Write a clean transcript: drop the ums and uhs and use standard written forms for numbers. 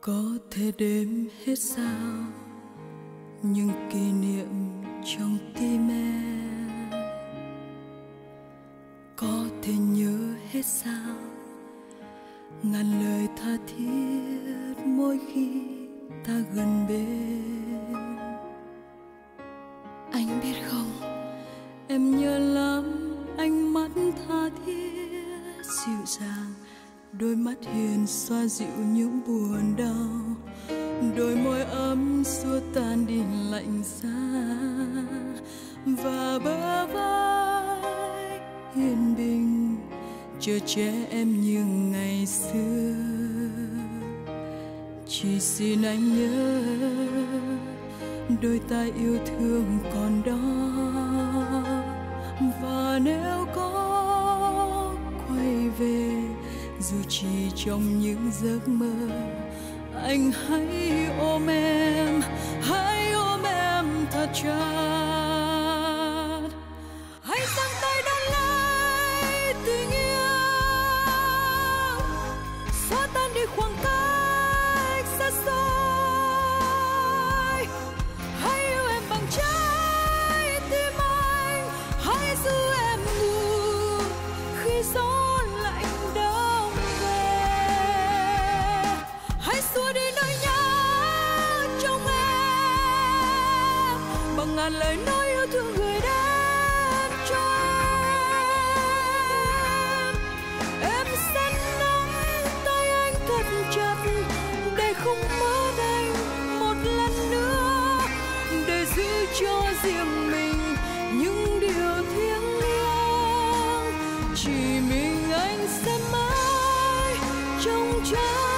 Có thể đếm hết sao những kỷ niệm trong tim em, có thể nhớ hết sao ngàn lời tha thiết mỗi khi ta gần bên. Anh biết không, em nhớ lắm ánh mắt tha thiết dịu dàng, đôi mắt hiền xoa dịu những buồn đau, đôi môi ấm xua tan đi lạnh giá, và bờ vai yên bình chờ che em như ngày xưa. Chỉ xin anh nhớ đôi ta yêu thương còn đó, và nếu có quay về dù chỉ trong những giấc mơ, anh hãy ôm em, hãy ôm em thật chặt. Hãy giang tay đón lấy tình yêu, xóa tan đi khoảng cách xa xôi. Hãy yêu em bằng trái tim anh, hãy giữ em ngủ khi gió lạnh đông về. Hãy xua đi nỗi nhớ trong em bằng ngàn lời nói yêu thương gửi đến cho em. Em sẽ nắm tay anh thật chặt để không mất anh một lần nữa, để giữ cho riêng mình những điều thiêng liêng. Chỉ mình anh sẽ mãi trong trái